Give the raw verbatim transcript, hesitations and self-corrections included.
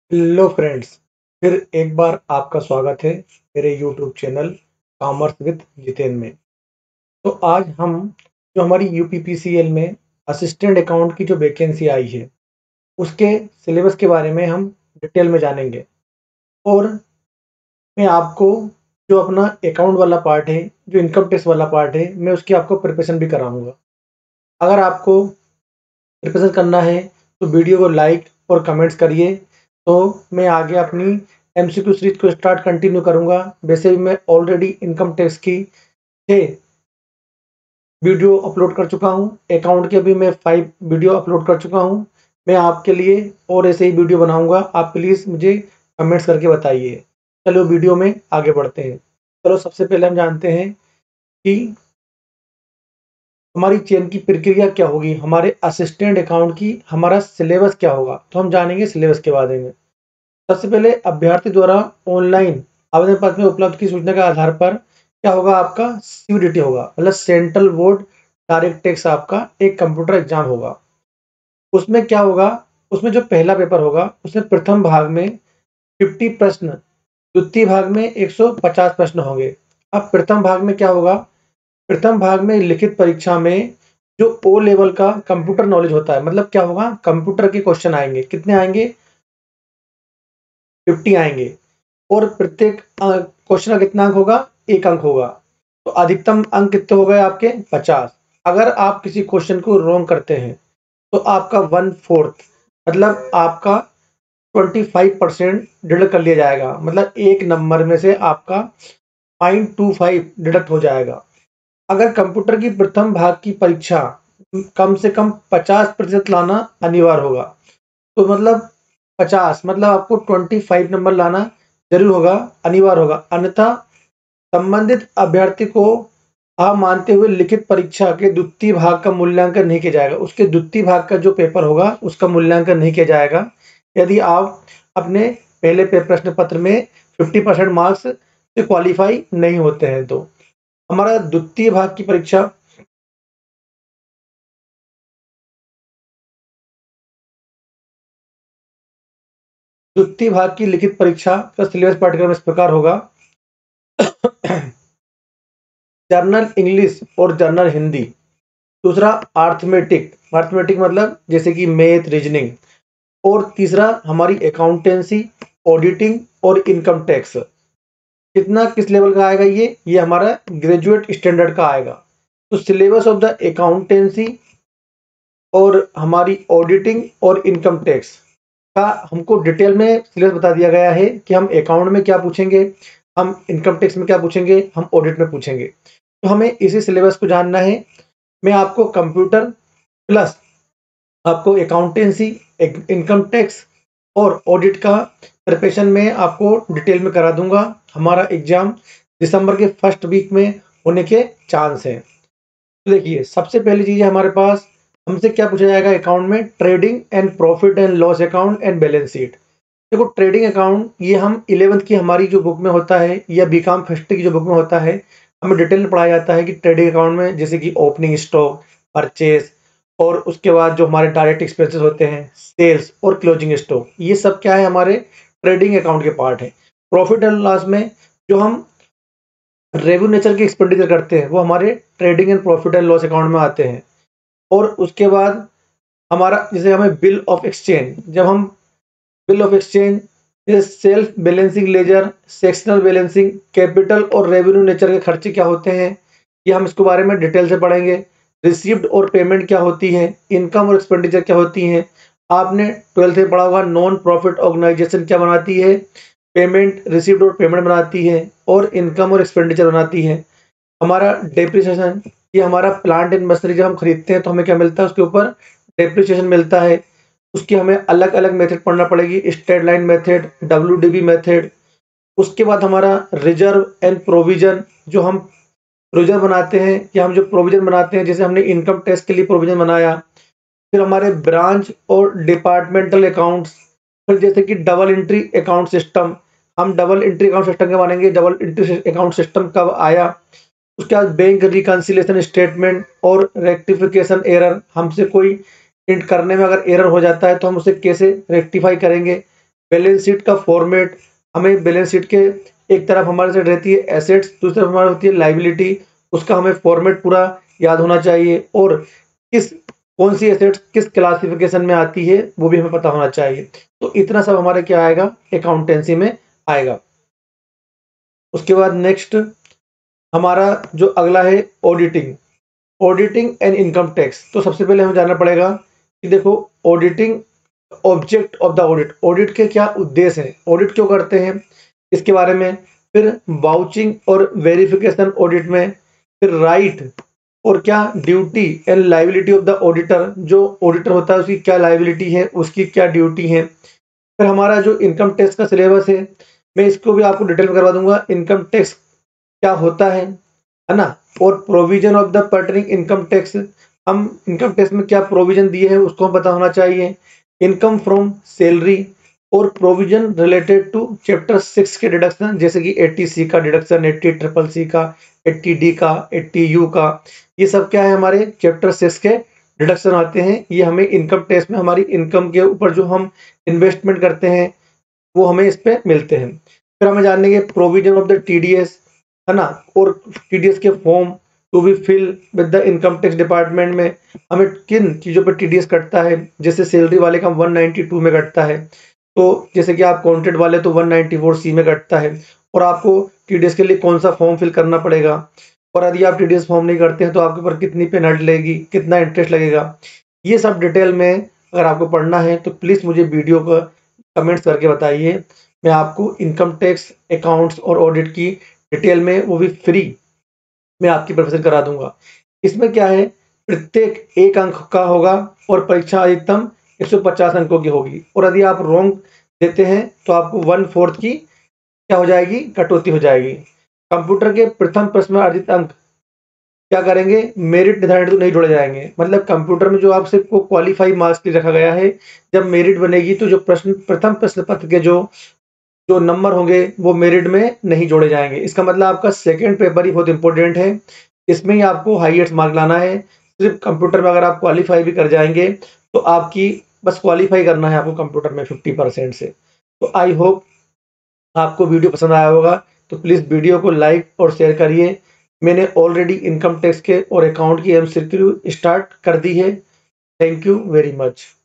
Hello friends, फिर एक बार आपका स्वागत है मेरे YouTube channel commerce with Jiten में। तो आज हम जो हमारी यूपीपीसीएल में असिस्टेंट अकाउंट की जो वैकेंसी आई है, उसके सिलेबस के बारे में हम डिटेल में जानेंगे। और मैं आपको जो अपना अकाउंट वाला पार्ट है, जो इनकम टैक्स वाला पार्ट है, मैं उसकी आपको प्रिपरेशन भी कराऊंगा। अगर आपको प्रिपरेशन करना है तो वीडियो को लाइक और कमेंट्स करिए, तो मैं आगे अपनी एमसीक्यू सीरीज को स्टार्ट कंटिन्यू करूंगा। वैसे भी मैं ऑलरेडी इनकम टैक्स की छः वीडियो अपलोड कर चुका हूं, अकाउंट के भी मैं फाइव वीडियो अपलोड कर चुका हूं। मैं आपके लिए और ऐसे ही वीडियो बनाऊंगा, आप प्लीज़ मुझे कमेंट्स करके बताइए। चलो वीडियो में आगे बढ़ते हैं। चलो सबसे पहले हम जानते हैं कि हमारी चयन की प्रक्रिया क्या होगी, हमारे असिस्टेंट अकाउंट की हमारा सिलेबस क्या होगा। तो हम जानेंगे सिलेबस के बारे में। सबसे पहले अभ्यर्थी द्वारा ऑनलाइन आवेदन पत्र में उपलब्ध की सूचना के आधार पर क्या होगा, आपका सीयूडीटी होगा, मतलब सेंट्रल बोर्ड डायरेक्ट टैक्स, आपका एक कंप्यूटर एग्जाम होगा। उसमें क्या होगा, उसमें जो पहला पेपर होगा उसमें प्रथम भाग में पचास प्रश्न, द्वितीय भाग में एक सौ पचास प्रश्न होंगे। अब प्रथम भाग में क्या होगा, प्रथम भाग में लिखित परीक्षा में जो ओ लेवल का कंप्यूटर नॉलेज होता है, मतलब क्या होगा, कंप्यूटर के क्वेश्चन आएंगे। कितने आएंगे, पचास आएंगे। और प्रत्येक क्वेश्चन का कितना अंक होगा, एक अंक होगा। तो अधिकतम अंक कितने हो गए आपके, पचास। अगर आप किसी क्वेश्चन को रॉन्ग करते हैं तो आपका वन फोर्थ, मतलब आपका ट्वेंटी फाइव परसेंट डिडक्ट कर लिया जाएगा, मतलब एक नंबर में से आपका पॉइंट टू फाइव डिडक्ट हो जाएगा। अगर कंप्यूटर की प्रथम भाग की परीक्षा कम से कम पचास प्रतिशत लाना अनिवार्य होगा, तो मतलब पचास मतलब आपको पच्चीस नंबर लाना जरूर होगा, अनिवार्य होगा। अन्यथा संबंधित अभ्यर्थी को आप मानते हुए लिखित परीक्षा के द्वितीय भाग का मूल्यांकन नहीं किया जाएगा, उसके द्वितीय भाग का जो पेपर होगा उसका मूल्यांकन नहीं किया जाएगा, यदि आप अपने पहले प्रश्न पत्र में पचास परसेंट मार्क्स से क्वालिफाई नहीं होते हैं। तो हमारा द्वितीय भाग की परीक्षा द्वितीय भाग की लिखित परीक्षा का सिलेबस पाठ्यक्रम इस प्रकार होगा। जर्नल इंग्लिश और जर्नल हिंदी। दूसरा अर्थमेटिक, अर्थमेटिक मतलब जैसे कि मैथ, रीजनिंग। और तीसरा हमारी अकाउंटेंसी, ऑडिटिंग और इनकम टैक्स। कितना किस लेवल का आएगा, ये ये हमारा ग्रेजुएट स्टैंडर्ड का आएगा। तो सिलेबस ऑफ द अकाउंटेंसी और हमारी ऑडिटिंग और इनकम टैक्स का हमको डिटेल में सिलेबस बता दिया गया है कि हम अकाउंट में क्या पूछेंगे, हम इनकम टैक्स में क्या पूछेंगे, हम ऑडिट में पूछेंगे। तो हमें इसी सिलेबस को जानना है। मैं आपको कंप्यूटर प्लस आपको अकाउंटेंसी, इनकम टैक्स और ऑडिट का प्रिपरेशन में आपको डिटेल में करा दूंगा। हमारा एग्जाम दिसंबर के फर्स्ट वीक में होने के चांस हैं। तो देखिए, सबसे पहली चीज है हमारे पास, हमसे क्या पूछा जाएगा अकाउंट में, trading and profit and loss account and balance sheet. देखो, ट्रेडिंग अकाउंट ये हम इलेवेंथ की हमारी जो बुक में होता है, या बीकॉम फर्स्ट की जो बुक में होता है, हमें डिटेल में पढ़ाया जाता है कि ट्रेडिंग अकाउंट में जैसे कि ओपनिंग स्टॉक, परचेज, और उसके बाद जो हमारे डायरेक्ट एक्सपेंसेस होते हैं, सेल्स और क्लोजिंग स्टॉक, ये सब क्या है, हमारे ट्रेडिंग अकाउंट के पार्ट है। प्रॉफिट एंड लॉस में जो हम रेवेन्यू नेचर के एक्सपेंडिचर करते हैं वो हमारे trading and profit and loss account में आते हैं। और उसके बाद हमारा जैसे हमें बिल ऑफ एक्सचेंज, जब हम बिल ऑफ एक्सचेंज, जैसे self balancing ledger, sectional balancing, capital और रेवेन्यू नेचर के खर्चे क्या होते हैं, ये हम इसके बारे में डिटेल से पढ़ेंगे। रिसीव्ड और पेमेंट क्या होती है, इनकम और एक्सपेंडिचर क्या होती हैं। आपने ट्वेल्थ में पढ़ा होगा नॉन प्रॉफिट ऑर्गेनाइजेशन क्या बनाती है, पेमेंट, रिसीव्ड और पेमेंट बनाती है, और इनकम और एक्सपेंडिचर बनाती है। हमारा डेप्रिसिएशन, ये हमारा प्लांट एंड मशीनरी जब हम खरीदते हैं तो हमें क्या मिलता है, उसके ऊपर डेप्रिसिएशन मिलता है। उसकी हमें अलग अलग मेथड पढ़ना पड़ेगी, straight line method, W D B method. उसके बाद हमारा रिजर्व एंड प्रोविजन, जो हम रिजर्व बनाते हैं या हम जो प्रोविजन बनाते हैं, जैसे हमने इनकम टैक्स के लिए प्रोविजन बनाया। फिर हमारे ब्रांच और डिपार्टमेंटल अकाउंट्स, फिर जैसे कि डबल एंट्री अकाउंट सिस्टम, हम डबल एंट्री अकाउंट सिस्टम के मानेंगे, डबल एंट्री अकाउंट सिस्टम कब आया। उसके बाद बैंक रिकंसिलेशन स्टेटमेंट और रेक्टिफिकेशन एरर, हमसे कोई इंट करने में अगर एरर हो जाता है तो हम उसे कैसे रेक्टिफाई करेंगे। बैलेंस शीट का फॉर्मेट, हमें बैलेंस शीट के एक तरफ हमारे साइड रहती है एसेट्स, दूसरी तरफ हमारी होती है लाइबिलिटी, उसका हमें फॉर्मेट पूरा याद होना चाहिए और किस कौन सी एसेट्स किस क्लासिफिकेशन में आती है वो भी हमें पता होना चाहिए। तो इतना सब हमारे क्या आएगा, अकाउंटेंसी में आएगा। उसके बाद नेक्स्ट हमारा जो अगला है auditing, auditing and income tax. तो सबसे पहले हमें जानना पड़ेगा कि देखो auditing, object of the audit, audit के क्या उद्देश्य हैं, ऑडिट क्यों करते हैं इसके बारे में, फिर वाउचिंग और वेरिफिकेशन ऑडिट में, फिर राइट और क्या duty and liability of the auditor, जो ऑडिटर होता है उसकी क्या लाइबिलिटी है, उसकी क्या ड्यूटी है। फिर हमारा जो इनकम टैक्स का सिलेबस है, मैं इसको भी आपको डिटेल में करवा दूंगा, इनकम टैक्स क्या होता है है ना, और provision of the pertaining income tax, हम इनकम टैक्स में क्या प्रोविजन दिए हैं उसको हम पता होना चाहिए, इनकम फ्रॉम सैलरी और provision related to chapter six के डिडक्शन, जैसे कि एट्टी सी का डिडक्शन, एट्टी ट्रिपल सी का, एट्टी डी का, एट्टी यू का, ये सब क्या है हमारे चैप्टर सिक्स के डिडक्शन आते हैं। ये हमें इनकम टैक्स में हमारी इनकम के ऊपर जो हम इन्वेस्टमेंट करते हैं वो हमें इस पे मिलते हैं। फिर हमें जानने के प्रोविजन ऑफ द टीडीएस, है ना, और टीडीएस के form to be fill with the income tax department में हमें किन चीज़ों पर टीडीएस कटता है, जैसे सैलरी वाले का वन नाइंटी टू में कटता है, तो जैसे कि आप कॉन्ट्रैक्ट वाले तो वन नाइंटी फोर सी में कटता है, और आपको टीडीएस के लिए कौन सा फॉर्म फिल करना पड़ेगा, और यदि आप टीडीएस फॉर्म नहीं करते हैं तो आपके ऊपर कितनी पेनल्टी लगेगी, कितना इंटरेस्ट लगेगा, ये सब डिटेल में अगर आपको पढ़ना है तो प्लीज़ मुझे वीडियो को कमेंट्स करके बताइए। मैं आपको इनकम टैक्स, अकाउंट्स और ऑडिट की डिटेल में, वो भी फ्री में आपकी प्रोफेशन करा दूंगा। इसमें क्या है, प्रत्येक एक अंक का होगा और परीक्षा अधिकतम एक सौ पचास अंकों की होगी, और यदि आप रॉन्ग देते हैं तो आपको वन फोर्थ की क्या हो जाएगी, कटौती हो जाएगी। कंप्यूटर के प्रथम प्रश्न में अर्जित अंक क्या करेंगे, मेरिट निर्धारित तो नहीं जोड़े जाएंगे, मतलब कंप्यूटर में जो आप सिर्फ को क्वालिफाई मार्क्स के लिए रखा गया है, जब मेरिट बनेगी तो जो प्रश्न प्रथम प्रश्न पत्र के जो जो नंबर होंगे वो मेरिट में नहीं जोड़े जाएंगे। इसका मतलब आपका सेकंड पेपर ही बहुत इंपॉर्टेंट है, इसमें ही आपको हाईएस्ट मार्क लाना है। सिर्फ कंप्यूटर में अगर आप क्वालिफाई भी कर जाएंगे तो आपकी बस क्वालिफाई करना है आपको कंप्यूटर में फिफ्टी परसेंट से। तो आई होप आपको वीडियो पसंद आया होगा, तो प्लीज़ वीडियो को लाइक और शेयर करिए। मैंने ऑलरेडी इनकम टैक्स के और अकाउंट की एमसीक्यू स्टार्ट कर दी है। Thank you very much.